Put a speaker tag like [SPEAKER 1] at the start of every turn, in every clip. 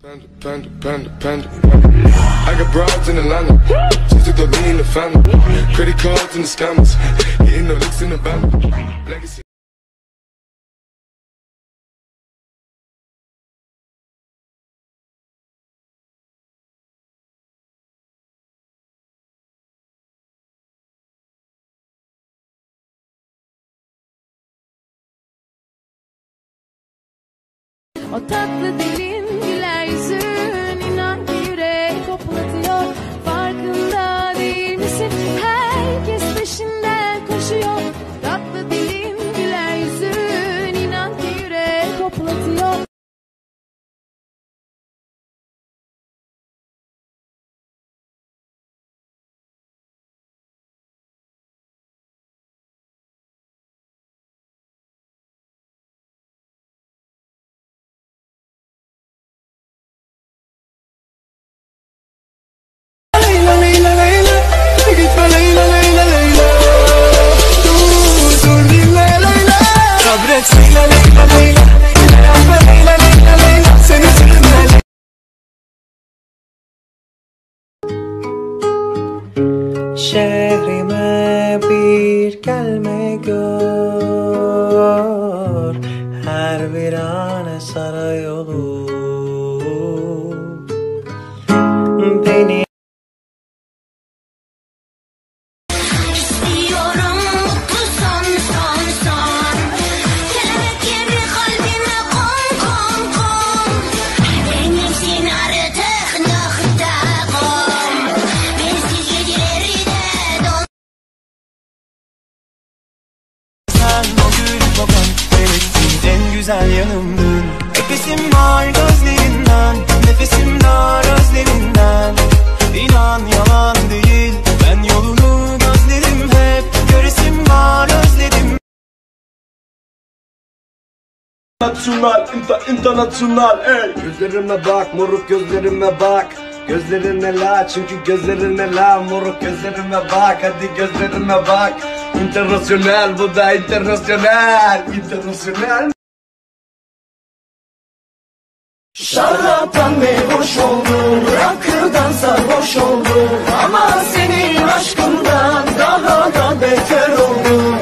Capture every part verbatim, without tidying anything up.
[SPEAKER 1] Panda, panda, panda, panda. I got broads in Atlanta, just took the lean in the family. Credit cards and the scammers, hitting the licks in the band. Legacy.
[SPEAKER 2] O tatlı dilin, güler yüzün, inan ki yürek hoplatıyor. Farkında değil misin? Herkes peşinden koşuyor. Tatlı dilin, güler yüzün, inan ki yürek hoplatıyor.
[SPEAKER 3] Şehrime bir gelme gör, her virane sarayolu beni.
[SPEAKER 4] İstiyorum mutlu son son son, kelebek gibi kalbime kon kon kon. Benimsin artık nokta com. Bensiz geceleri de don.
[SPEAKER 3] Sen o gül baban, benimsin en güzel yanımdın. Nefesim var gözlerinden, nefesim dar özlerinden. İnan yalan değil, ben yolunu gözledim hep. Göresim var özledim.
[SPEAKER 5] International, inter, international, ey.
[SPEAKER 6] Gözlerime bak moruk, gözlerime bak. Gözlerine la, çünkü gözlerine la moruk, gözlerime bak, hadi gözlerime bak. İnternasyonel, bu da internasyonel, internasyonel.
[SPEAKER 3] Şaraptan hoş oldum, rakıdan sarhoş oldum. Ama senin aşkından daha da beter oldum.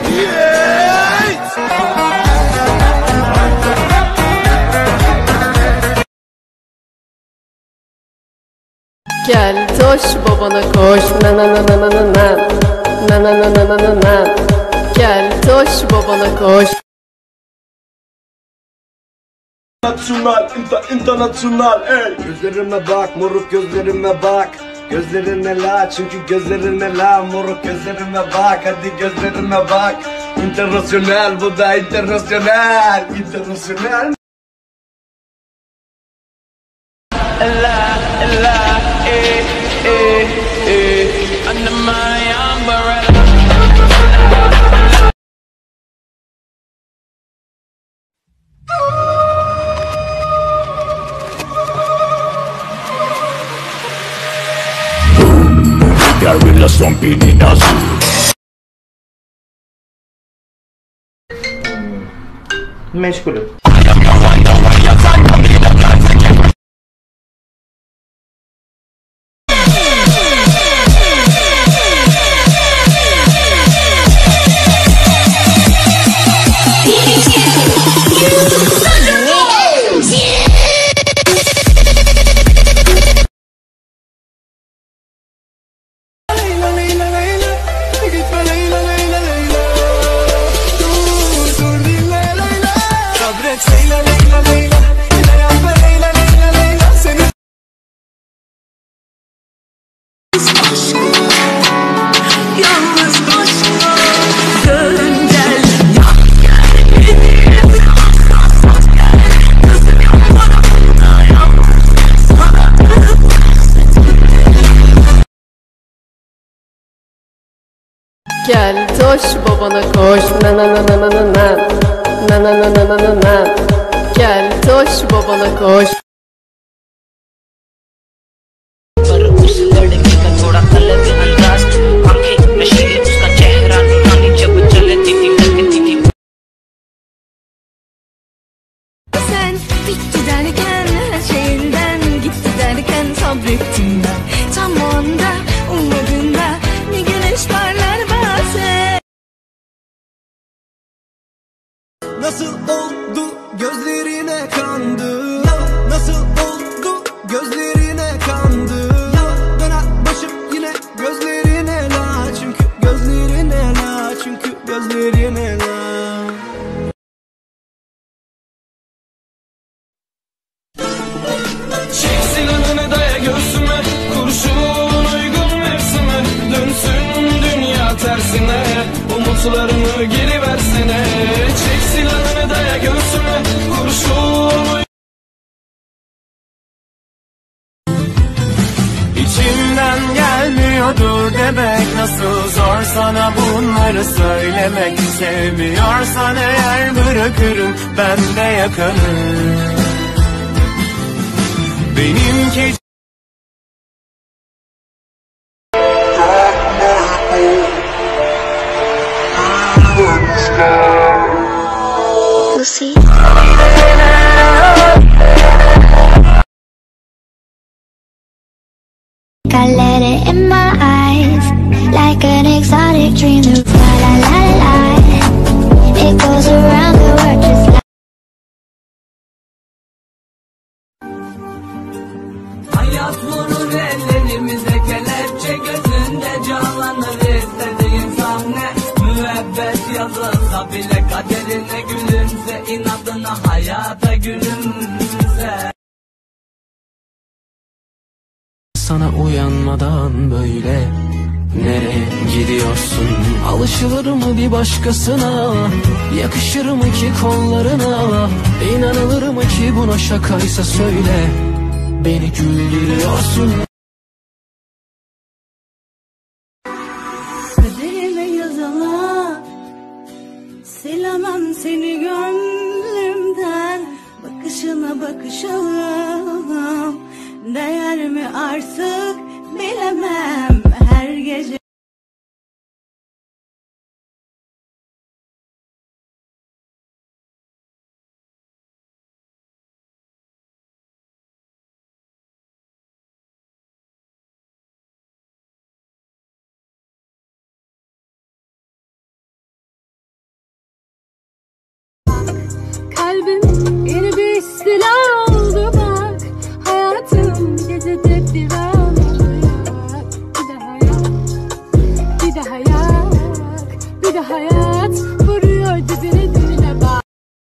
[SPEAKER 2] Gel toş babana koş, na na na na na na na, na na na na na na na. Gel toş babana koş.
[SPEAKER 5] International, inter, international, ey.
[SPEAKER 6] Gözlerime bak moruk, gözlerime bak. Gözlerine la, çünkü gözlerine la moruk, gözlerime bak, hadi gözlerime bak. İnternasyonel, bu da internasyonel, internasyonel.
[SPEAKER 3] Ella, ella, eh, eh, eh. Under my umbrella.
[SPEAKER 7] Gorilla stomping in the zoo.
[SPEAKER 3] Meşgulüm.
[SPEAKER 2] Gel toş babana koş, na na na na na na na, na na na na na na na. Gel toş babana koş.
[SPEAKER 4] Sen bitti derken her şeyden
[SPEAKER 8] gittim ben. Tam o anda ummadığında bir güneş parlar bazen.
[SPEAKER 3] Nasıl oldu gözlerine kandı? Nasıl oldu gözlerine kandı? Döner başım yine gözlerine la. Çünkü gözlerine la. Çünkü gözlerine la.
[SPEAKER 9] Çek silahını daya göğsüme, kurşun uygun mevsime. Dönsün dünya tersine, umutlarımı geri versene. Çek silahını daya göğsüme, kurşun uy-
[SPEAKER 3] İçimden gelmiyordur demek. Nasıl zor sana bunları söylemek. Sevmiyorsan eğer bırakırım ben de yakanı. Benimki
[SPEAKER 4] Lucy. I let it in my eyes, like an exotic dream. La la la la la. It goes around the world just like.
[SPEAKER 10] Hayat vurur ellerimize, kelepçe gözünde canlanır istediğin sahne. Müebbet yazılsa bile kaderine gülümse, inadına hayata gülümse.
[SPEAKER 3] sana uyanmadan böyle nereye gidiyorsun? Alışılır mı bir başkasına? Yakışır mı ki kollarına? İnanılır mı ki buna şakaysa söyle. Beni güldürüyorsun.
[SPEAKER 8] Kaderime yazılan, silemem seni gönlümden. Bakışına bakışalım, değer mi artık bilemem. Her gece kalbim yeni bir istila oldu bak. Hayatım gecede bir an olacak. Bir daha yak, bir daha yak, bir daha hayat vuruyor dibine dibine bak.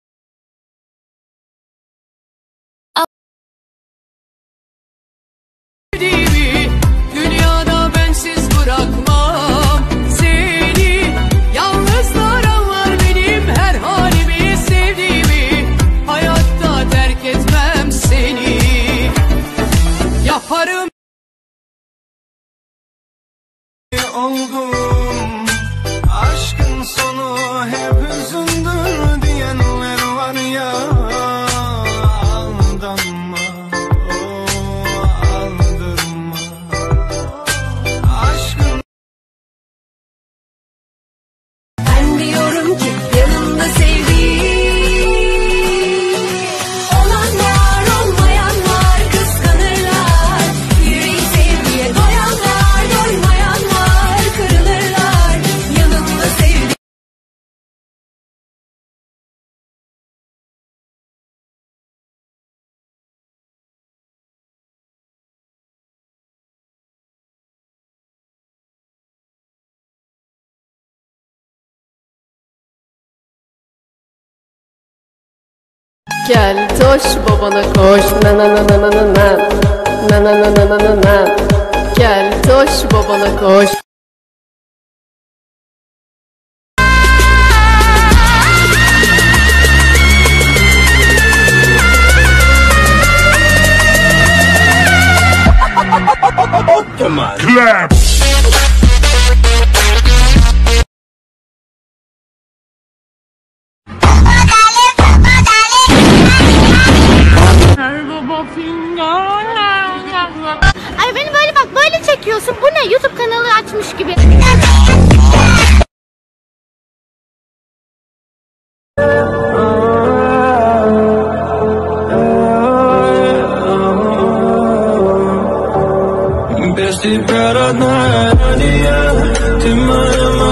[SPEAKER 2] Dünyada bensiz bırakmam seni. Yalnızlara var benim her halimi sevdiğimi. Hayatta terk etmem seni. Yaparım.
[SPEAKER 3] Oldum. Aşkın sonu hep hüzündür diyenler var ya. Aldanma, oh, aldırma. Aşkın
[SPEAKER 8] Ben diyorum ki yanımda sevdiğim olan var, olmayan var, kıskanırlar. Yüreği sevgiye doyanlar, doymayan var, kırılırlar. Yanımda sevdiğim
[SPEAKER 2] Gel toş babana koş na na na na na na na na na na na na na na. Gel toş babana koş.
[SPEAKER 7] Clap!
[SPEAKER 4] Ay beni böyle bak böyle çekiyorsun. Bu ne? YouTube kanalı açmış gibi.
[SPEAKER 9] тебя, родная, Надя, ты моя, моя.